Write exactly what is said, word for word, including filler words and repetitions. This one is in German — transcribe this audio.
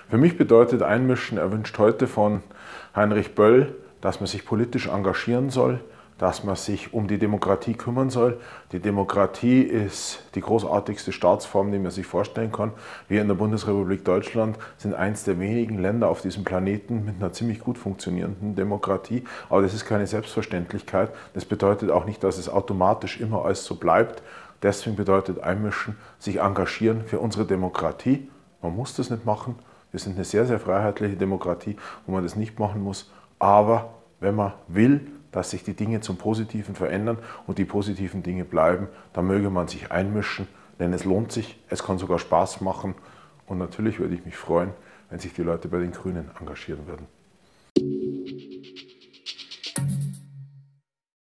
Für mich bedeutet Einmischen, er wünscht heute von Heinrich Böll, dass man sich politisch engagieren soll, dass man sich um die Demokratie kümmern soll. Die Demokratie ist die großartigste Staatsform, die man sich vorstellen kann. Wir in der Bundesrepublik Deutschland sind eines der wenigen Länder auf diesem Planeten mit einer ziemlich gut funktionierenden Demokratie. Aber das ist keine Selbstverständlichkeit. Das bedeutet auch nicht, dass es automatisch immer alles so bleibt. Deswegen bedeutet Einmischen, sich engagieren für unsere Demokratie. Man muss das nicht machen. Wir sind eine sehr, sehr freiheitliche Demokratie, wo man das nicht machen muss. Aber wenn man will, dass sich die Dinge zum Positiven verändern und die positiven Dinge bleiben, dann möge man sich einmischen, denn es lohnt sich, es kann sogar Spaß machen und natürlich würde ich mich freuen, wenn sich die Leute bei den Grünen engagieren würden.